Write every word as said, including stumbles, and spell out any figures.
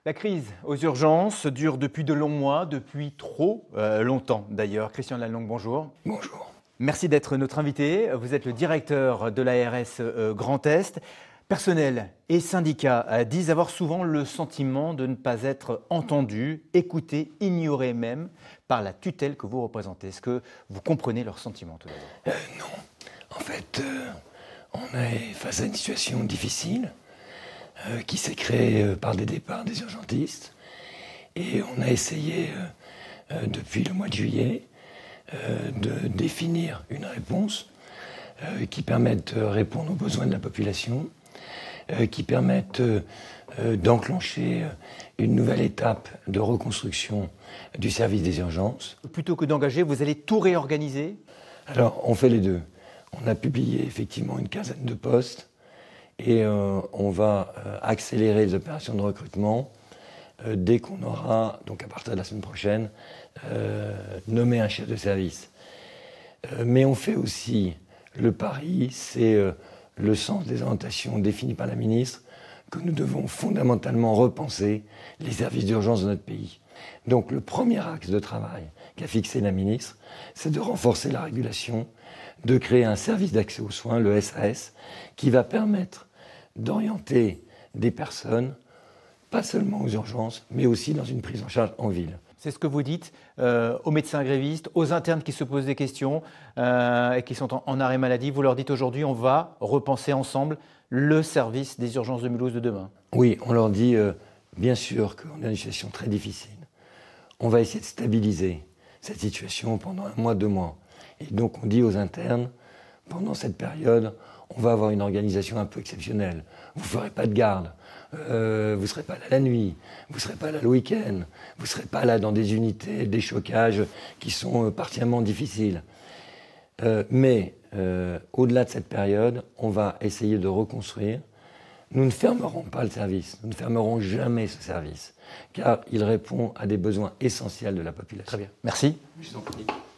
La crise aux urgences dure depuis de longs mois, depuis trop euh, longtemps d'ailleurs. Christian Lalonde, bonjour. Bonjour. Merci d'être notre invité. Vous êtes le directeur de l'A R S euh, Grand Est. Personnel et syndicats euh, disent avoir souvent le sentiment de ne pas être entendus, écoutés, ignorés même par la tutelle que vous représentez. Est-ce que vous comprenez leurs sentiments tout d'abord? euh, Non. En fait, euh, on est face à une situation difficile. Euh, qui s'est créé euh, par des départs des urgentistes. Et on a essayé, euh, euh, depuis le mois de juillet, euh, de définir une réponse euh, qui permette de répondre aux besoins de la population, euh, qui permette euh, euh, d'enclencher une nouvelle étape de reconstruction du service des urgences. Plutôt que d'engager, vous allez tout réorganiser? Alors, on fait les deux. On a publié effectivement une quinzaine de postes. Et euh, on va euh, accélérer les opérations de recrutement euh, dès qu'on aura, donc à partir de la semaine prochaine, euh, nommé un chef de service. Euh, mais on fait aussi le pari, c'est euh, le sens des orientations définies par la ministre, que nous devons fondamentalement repenser les services d'urgence de notre pays. Donc le premier axe de travail qu'a fixé la ministre, c'est de renforcer la régulation, de créer un service d'accès aux soins, le S A S, qui va permettre d'orienter des personnes, pas seulement aux urgences, mais aussi dans une prise en charge en ville. C'est ce que vous dites euh, aux médecins grévistes, aux internes qui se posent des questions euh, et qui sont en, en arrêt maladie. Vous leur dites aujourd'hui, on va repenser ensemble le service des urgences de Mulhouse de demain. Oui, on leur dit, euh, bien sûr qu'on est dans une situation très difficile. On va essayer de stabiliser cette situation pendant un mois, deux mois. Et donc on dit aux internes, pendant cette période, on va avoir une organisation un peu exceptionnelle. Vous ne ferez pas de garde, euh, vous ne serez pas là la nuit, vous ne serez pas là le week-end, vous ne serez pas là dans des unités, des chocages qui sont euh, particulièrement difficiles. Euh, mais euh, au-delà de cette période, on va essayer de reconstruire. Nous ne fermerons pas le service, nous ne fermerons jamais ce service, car il répond à des besoins essentiels de la population. Très bien. Merci. Je vous en prie.